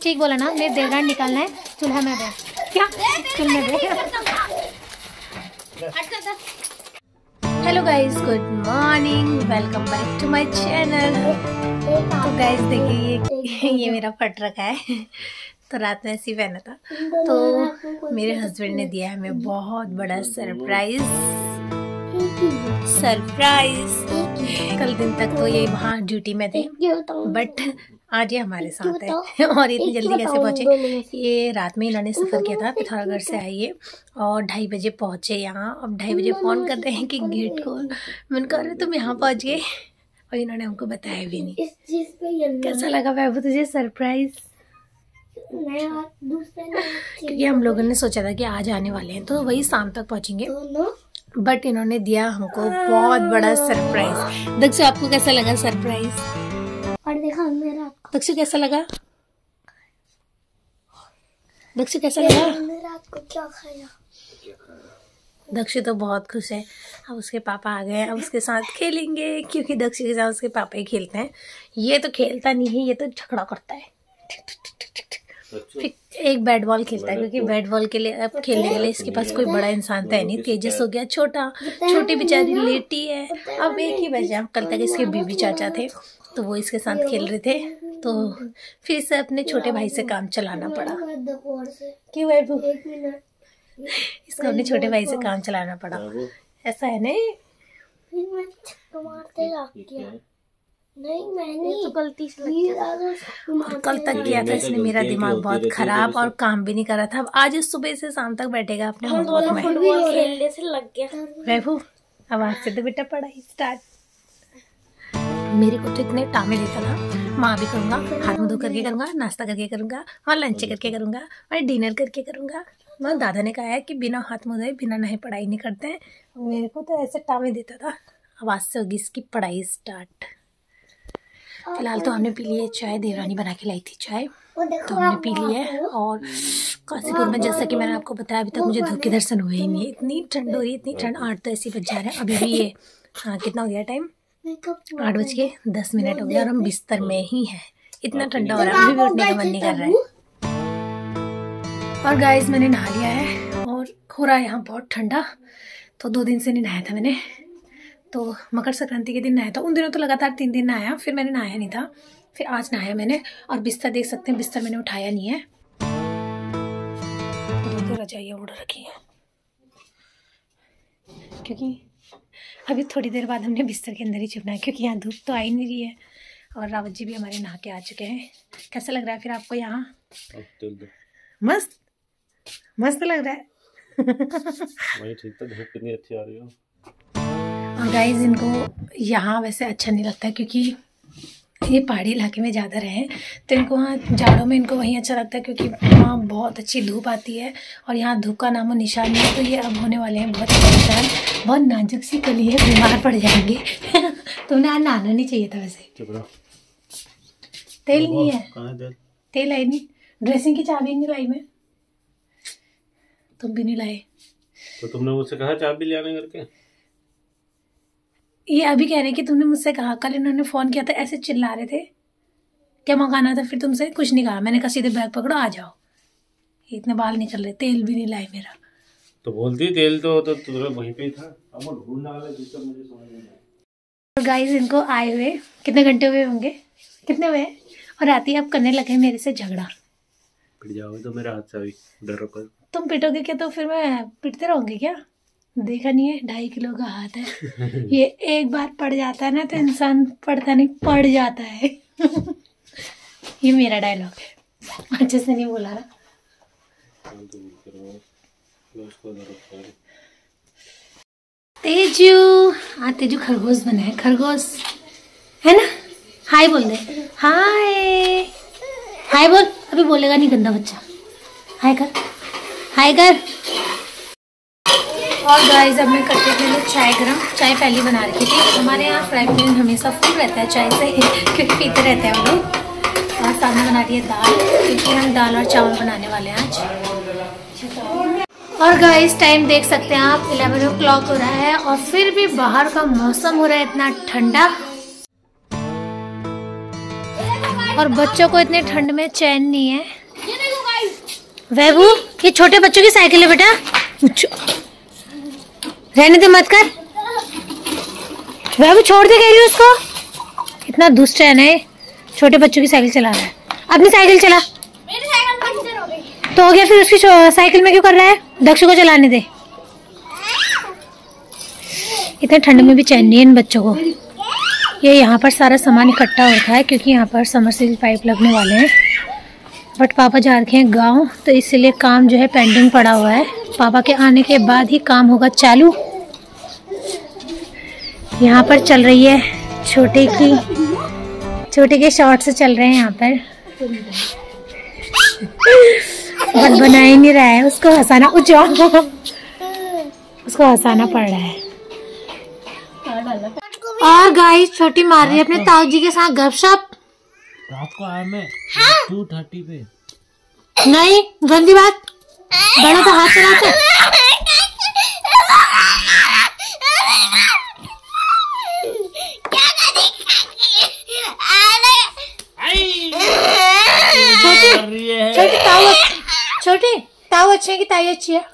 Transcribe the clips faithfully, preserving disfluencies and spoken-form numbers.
ठीक बोला ना, मेरे देवरान निकालना है चूल्हा में दे। क्या चूल्हे में दे। Hello guys, good morning, welcome back to my channel. तो गाइस देखिए ये ये मेरा फट रखा है, तो रात में ऐसी पहना था। तो मेरे हस्बैंड ने दिया हमें बहुत बड़ा सरप्राइज सरप्राइज कल दिन तक तो ये वहाँ ड्यूटी में थे, बट आज ये हमारे साथ है। और इतनी जल्दी कैसे पहुँचे? ये रात में इन्होंने सफ़र किया था, पिथौरागढ़ से आइए और ढाई बजे पहुँचे यहाँ। अब ढाई बजे फ़ोन कर रहे हैं कि गेट खोल। मैंने कहा रहे तुम यहाँ पहुँच गए और इन्होंने हमको बताया भी नहीं। कैसा लगा वैभव तुझे सरप्राइज? क्योंकि हम लोगों ने सोचा था कि आज आने वाले हैं तो वही शाम तक पहुँचेंगे, बट इन्होंने दिया हमको बहुत बड़ा सरप्राइज। दक्षु आपको कैसा लगा सरप्राइज? और देखा मेरा दक्षु कैसा लगा? दक्षु कैसा लगा? रात को क्या खाया? दक्षु तो बहुत खुश है। अब उसके पापा आ गए, अब उसके साथ खेलेंगे, क्योंकि दक्षु के साथ उसके पापा ही खेलते हैं। ये तो खेलता नहीं है, ये तो झगड़ा करता है। फिर एक बैट बॉल खेलता है, क्योंकि बैट बॉल के लिए अब खेलने के लिए इसके पास कोई बड़ा इंसान तो है नहीं। तेजस हो गया छोटा, छोटी बेचारी लेटी है। अब एक ही बचा, कल तक इसके बीबी चाचा थे तो वो इसके साथ खेल रहे थे, तो फिर से अपने छोटे भाई से काम चलाना पड़ा। क्यों है वो? इसको अपने छोटे भाई से काम चलाना पड़ा, ऐसा है नहीं? नहीं मैंने तो गलती से कल तक किया था इसने। मेरा दिमाग बहुत खराब और काम भी नहीं कर रहा था। अब आज सुबह से शाम तक बैठेगा अपने होमवर्क में। खेलने से लग गया वैभव। अब आज से तो बेटा पढ़ाई स्टार्ट। मेरे को तो इतने टामे देता था, माँ भी करूँगा, हाथ मुँह धो करके करूँगा, नाश्ता करके करूँगा, और लंच करके करूँगा, और डिनर करके करूँगा। मैं दादा ने कहा है कि बिना हाथ मुँह धोए बिना नहाए पढ़ाई नहीं करते हैं। मेरे को तो ऐसे टामे देता था। अब आज से होगी इसकी पढ़ाई स्टार्ट। फिलहाल तो हमने पी ली है चाय, देवरानी बना के लाई थी चाय, तो हमने पी ली है। और काशीपुर में जैसा कि मैंने आपको बताया अभी तक मुझे धूप के दर्शन हुए ही नहीं। इतनी ठंड हो रही है, इतनी ठंड। आठ तो ऐसे बज जा रहे हैं अभी भी। ये हाँ कितना हो गया टाइम? आठ बज के दस मिनट हो गया और हम बिस्तर में ही हैं। इतना ठंडा हो रहा है, अभी भी उठने का मन नहीं कर रहा है। और गाइस मैंने नहा लिया है और हो रहा है यहाँ बहुत ठंडा। तो दो दिन से नहीं नहाया था मैंने, तो मकर संक्रांति के दिन नहाया था। उन दिनों तो लगातार तीन दिन नहाया, फिर मैंने नहाया नहीं था, फिर आज नहाया मैंने। और बिस्तर देख सकते हैं, बिस्तर मैंने उठाया नहीं है। दो रजाइयाँ उड़ रखी हैं, क्योंकि अभी थोड़ी देर बाद हमने बिस्तर के अंदर ही छुपना है, क्योंकि यहाँ धूप तो आ ही नहीं रही है। और रावत जी भी हमारे नहा के आ चुके हैं। कैसा लग रहा है फिर आपको यहाँ? मस्त मस्त लग रहा है। वही ठीक था, धूप कितनी अच्छी आ रही है। और गाइस इनको यहाँ वैसे अच्छा नहीं लगता, क्योंकि ये पहाड़ी इलाके में ज़्यादा रहे हैं, तो इनको वहाँ जाड़ों में इनको वहीं अच्छा लगता है, क्योंकि वहाँ बहुत अच्छी धूप आती है और यहाँ धूप का नामो निशान नहीं है। तो ये अब होने वाले हैं बहुत परेशान। बहुत नाजुक सी कली है, बीमार पड़ जाएंगे। तो उन्हें आज नहाना नहीं चाहिए था वैसे। तेल नहीं है, तेल है नहीं। ड्रेसिंग की चाबी नहीं लाई मैं, तुम भी नहीं लाए। तो तुमने मुझसे कहा चाबी ले आने करके? ये अभी कह रहे हैं कि तुमने मुझसे कहा। कल इन्होंने फ़ोन किया था, ऐसे चिल्ला रहे थे क्या मंगाना था। फिर तुमसे कुछ नहीं कहा, मैंने कहा सीधे बैग पकड़ो आ जाओ। इतने बाल निकल रहे, तेल भी नहीं लाए मेरा। तो बोलती तेल तो तो तुम्हें वहीं पे ही था। अब वो ढूंढना वाला जिसका मुझे समझ नहीं आया। और गाइस इनको आए हुए कितने घंटे हुए होंगे? कितने हुए? और आती अब करने लगे मेरे से झगड़ा। पिट जाओगे तो मेरे हाथ से अभी डरो कर। तुम पिटोगे क्या तो फिर मैं पिटते रहूँगी क्या? देखा नहीं है, ढाई किलो का हाथ है। ये एक बार पड़ जाता है ना तो इंसान पड़ता नहीं पड़ जाता है। ये मेरा डायलॉग है, अच्छे से नहीं बोला ना। तेजू, हाँ तेजू खरगोश बना है, खरगोश है ना। हाय बोल दे, हाय हाय बोल। अभी बोलेगा नहीं गंदा बच्चा। हाय कर, हाय कर। और गाइस अब मैं करते थे चाय गरम। चाय पहले बना रखी थी। हमारे यहाँ फ्राई पैन हमेशा फुल रहता है चाय से, क्योंकि पीते रहते हैं हम लोग। और सामने बना दिए दाल, क्योंकि हम दाल और चावल बनाने वाले हैं आज। और गाइस टाइम देख सकते हैं आप, इलेवन ओ क्लॉक हो रहा है और फिर भी बाहर का मौसम हो रहा है इतना ठंडा। और बच्चों को इतने ठंड में चैन नहीं है। वैभू, ये छोटे बच्चों की साइकिल है बेटा, रहने दे, मत कर। वैभू छोड़ दे कह रही हूँ उसको, इतना दुष्ट है ना, छोटे बच्चों की साइकिल चला रहा है। अपनी साइकिल चला। मेरी साइकिल पंचर हो गई तो हो गया, फिर उसकी साइकिल में क्यों कर रहा है? दक्ष को चलाने दे। इतने ठंड में भी चैन नहीं है इन बच्चों को। ये यहाँ पर सारा सामान इकट्ठा होता है क्योंकि यहाँ पर समरसीबल पाइप लगने वाले हैं, बट पापा जा रखे हैं गांव, तो इसलिए काम जो है पेंडिंग पड़ा हुआ है। पापा के आने के बाद ही काम होगा चालू। यहाँ पर चल रही है छोटे की छोटे के शॉर्ट्स चल रहे हैं यहाँ पर। बट बना ही नहीं रहा है, उसको हंसाना उसको हंसाना पड़ रहा है। और गाइस छोटी मार रही है अपने ताऊ जी के साथ गपशप। रात को आया मैं टू थर्टी पे। नहीं, गंदी बात, बड़ा तो हाथ चलाते। छोटी ताऊ छोटी ताऊ अच्छी है कि ताई अच्छी है?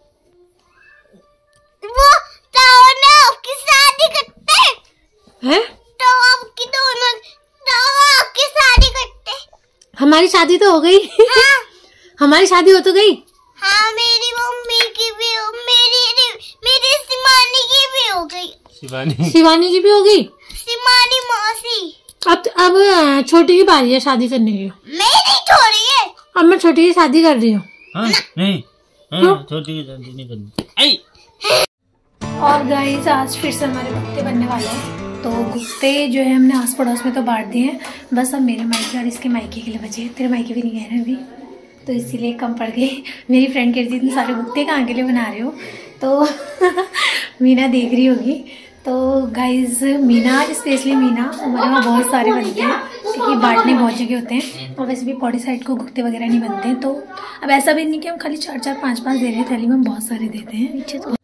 वो ताऊ ने आपकी शादी करते हैं? तो आपकी दोनों ताऊ आपकी शादी करते। हमारी शादी तो हो गई। हाँ। हमारी शादी हो तो गई। हाँ, मेरी मम्मी की भी हो, मेरी मेरी शिवानी की भी हो गई। शिवानी शिवानी की भी हो गई। शिवानी मौसी। अब अब छोटी की बारी है शादी करने की। मेरी छोड़ी है। अब मैं छोटी की शादी कर रही हूँ। हाँ, नहीं हाँ, छोटी की शादी नहीं करनी। और गाइस आज फिर से हमारे गुप्ते बनने वाले हैं, तो गुप्ते जो है हमने आस पड़ोस में तो बांट दिए हैं, बस अब मेरे मायके और इसके मायके के लिए बचे। तेरे मायके भी नहीं गए हैं अभी, तो इसीलिए कम पड़ गए। मेरी फ्रेंड कह रही थी इतने सारे गुप्ते कहाँ के लिए बना रहे हो, तो मीना देख रही होगी। तो गाइज मीना, स्पेशली मीना, हमारे वहाँ बहुत सारे बनते हैं क्योंकि बांटने बहुत जगह होते हैं, और वैसे भी पौड़ी साइड को गुप्ते वगैरह नहीं बनते हैं। तो अब ऐसा भी नहीं कि हम खाली चार चार पाँच पाँच दे रहे हैं थाली में, हम बहुत सारे देते हैं पीछे। तो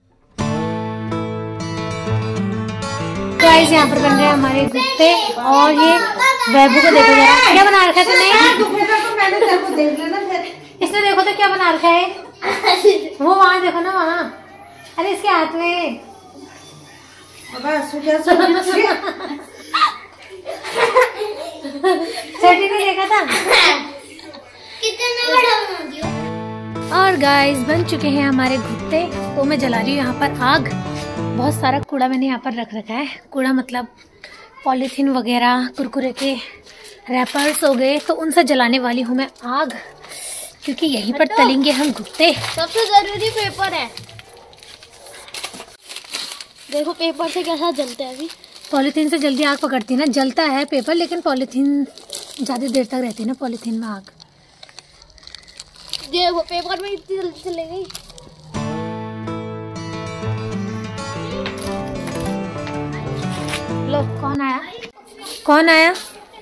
गाइस यहाँ पर बन रहे हैं हमारे गुप्ते, और ये वैभू को देखो जरा, क्या बना रखा है तूने? इसने देखो तो क्या बना रखा है, वो वहाँ देखो ना, वहाँ, अरे इसके हाथ में। छोटी ने देखा था। कितना बड़ा बना दिया। और गाइस बन चुके हैं हमारे गुप्ते, तो मैं जला रही हूँ यहाँ पर आग। बहुत सारा कूड़ा मैंने यहाँ पर रख रखा है, कूड़ा मतलब पॉलीथीन वगैरह, कुरकुरे के रैपर्स हो गए, तो उनसे जलाने वाली हूँ मैं आग, क्योंकि यहीं पर तलेंगे हम गुप्ते। सबसे जरूरी पेपर है, देखो पेपर से कैसा जलता है। अभी पॉलीथीन से जल्दी आग पकड़ती है ना, जलता है पेपर, लेकिन पॉलीथीन ज़्यादा देर तक रहती है ना पॉलीथीन में आग। देखो पेपर में इतनी जल्दी चले गई। लो, कौन आया कौन आया?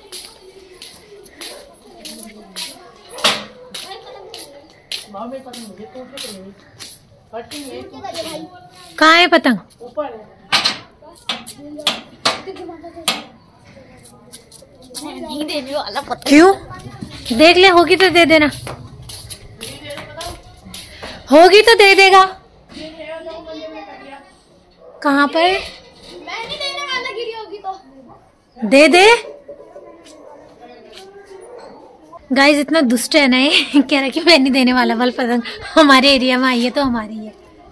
कहाँ है पतंग? नहीं देने वाला पतंग। क्यों? देख ले, होगी तो दे देना, होगी तो दे देगा। कहाँ पर? मैं नहीं देने वाला, गिरी होगी तो दे दे। गाइस इतना दुष्ट है ना ये, कह रहा कि मैं नहीं देने वाला बल पतंग, हमारे एरिया में आई है तो हमारी है।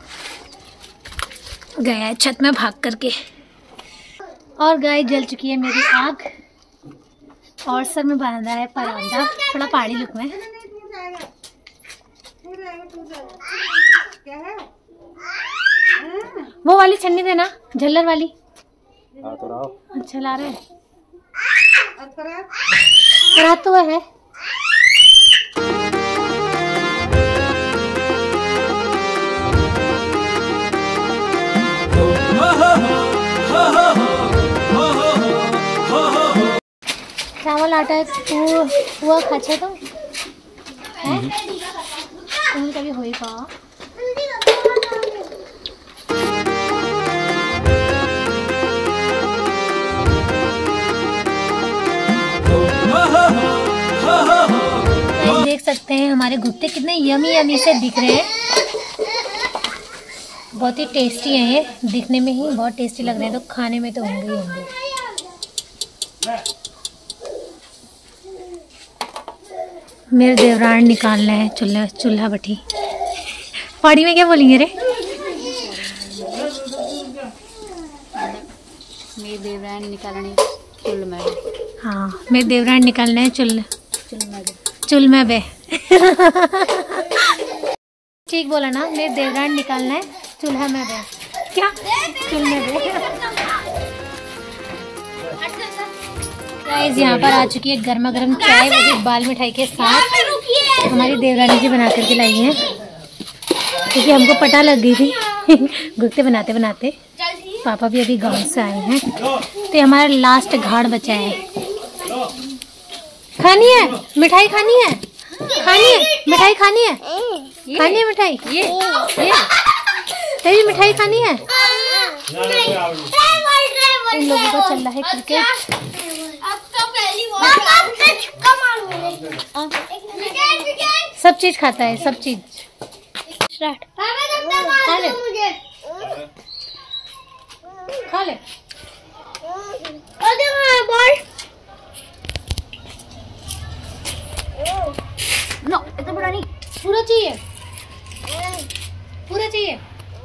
गया है छत में भाग करके। और गाय जल चुकी है मेरी आग, और सर में बांधा है परांदा, थोड़ा पहाड़ी लुक में। वो वाली छन्नी देना, झल्लर वाली। अच्छा ला रहे हैं, रात तो वह है। चावल आटा हुआ खाचा तो है, तुम कभी होई का देख सकते हैं हमारे घुट्टे कितने यमी यमी से दिख रहे हैं। बहुत ही टेस्टी हैं ये, दिखने में ही बहुत टेस्टी लग रहे हैं, तो खाने में तो होंगे ही होंगे। मेरे देवरान निकालना है चूल्हा चूल्हा भट्टी। पहाड़ी में क्या बोलेंगे रे? मेरे देवरान निकालने चुल में। हाँ, मेरे देवरान निकालना है चुल चुल में बे। ठीक बोला ना, मेरे देवरान निकालना है चूल्हा में बे। क्या चुल में बे? गाइस यहाँ पर आ चुकी है गर्मा गर्म चाय, वो भी बाल मिठाई के साथ हमारी देवरानी जी बना करके लाई है, क्योंकि हमको पता लग गई थी गुप्ते बनाते बनाते। पापा भी अभी गांव से आए हैं, तो हमारा लास्ट घाट बचा है। खानी है मिठाई, खानी है खानी है मिठाई, खानी है खानी है मिठाई, ये ये तेरी मिठाई खानी है। इन लोगों का चल रहा है क्रिकेट। सब चीज खाता है, सब चीज। स्टार्ट। खा ले खा ले। नो, इतना बड़ा नहीं, पूरा चाहिए, पूरा चाहिए।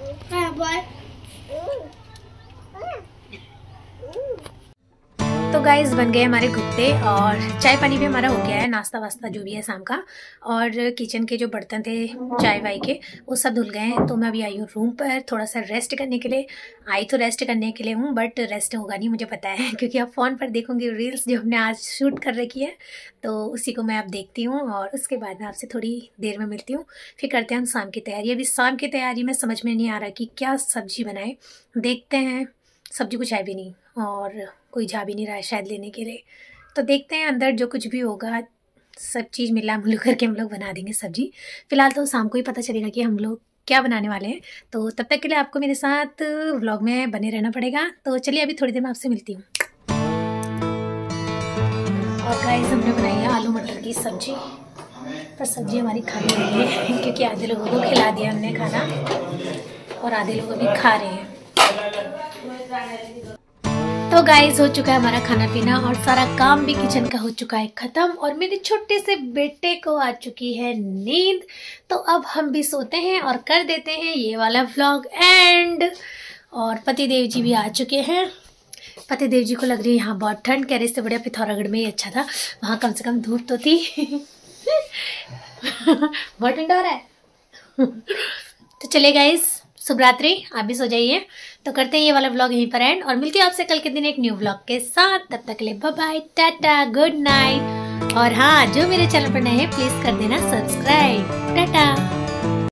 तो गाइस बन गए हमारे घुट्टे, और चाय पानी भी हमारा हो गया है, नाश्ता वास्ता जो भी है शाम का। और किचन के जो बर्तन थे चाय वाय के, वो सब धुल गए हैं। तो मैं अभी आई हूँ रूम पर थोड़ा सा रेस्ट करने के लिए। आई तो रेस्ट करने के लिए हूँ, बट रेस्ट होगा नहीं मुझे पता है, क्योंकि आप फ़ोन पर देखूँगी रील्स जो हमने आज शूट कर रखी है, तो उसी को मैं अब देखती हूँ, और उसके बाद मैं आपसे थोड़ी देर में मिलती हूँ। फिर करते हैं हम शाम की तैयारी। अभी शाम की तैयारी में समझ में नहीं आ रहा कि क्या सब्जी बनाए, देखते हैं। सब्जी कुछ है भी नहीं, और कोई जा भी नहीं रहा है शायद लेने के लिए, तो देखते हैं अंदर जो कुछ भी होगा सब चीज़ मिला मिलू करके हम लोग बना देंगे सब्जी। फिलहाल तो शाम को ही पता चलेगा कि हम लोग क्या बनाने वाले हैं। तो तब तक के लिए आपको मेरे साथ व्लॉग में बने रहना पड़ेगा। तो चलिए अभी थोड़ी देर में आपसे मिलती हूँ। और गाइस हमने बनाई है आलू मटर की सब्जी, पर सब्जी हमारी खानी नहीं है, क्योंकि आधे लोगों को खिला दिया हमने खाना, और आधे लोग अभी खा रहे हैं। तो गाइस हो चुका है हमारा खाना पीना, और सारा काम भी किचन का हो चुका है खत्म, और मेरे छोटे से बेटे को आ चुकी है नींद। तो अब हम भी सोते हैं और कर देते हैं ये वाला व्लॉग एंड। और पतिदेव जी भी आ चुके हैं। पतिदेव जी को लग रही है यहाँ बहुत ठंड, कह रहे इससे बढ़िया पिथौरागढ़ में ही अच्छा था, वहाँ कम से कम धूप तो थी। बहुत ठंडा हो रहा है। तो चले गाइस, शुभ रात्रि, आप भी सो जाइए। तो करते हैं ये वाला व्लॉग यहीं पर एंड, और मिलती हूँ आपसे कल के दिन एक न्यू व्लॉग के साथ। तब तक के लिए bye bye, tata, good night. और हाँ, जो मेरे चैनल पर नए हैं प्लीज कर देना सब्सक्राइब। टाटा।